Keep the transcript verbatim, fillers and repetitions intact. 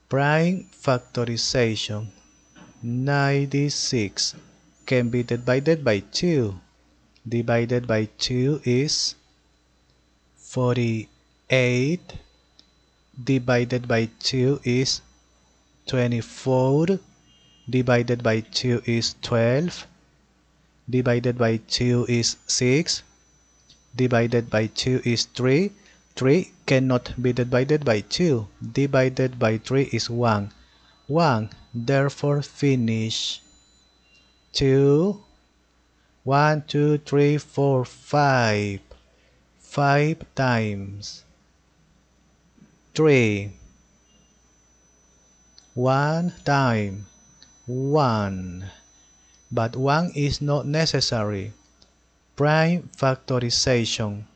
Prime factorization. ninety-six can be divided by two. Divided by two is forty-eight. Divided by two is twenty-four. Divided by two is twelve. Divided by two is six. Divided by two is three. three cannot be divided by two. Divided by three is one. one. Therefore, finish. two. one, two, three, four, five. five times. three. one time. one. But one is not necessary. Prime factorization.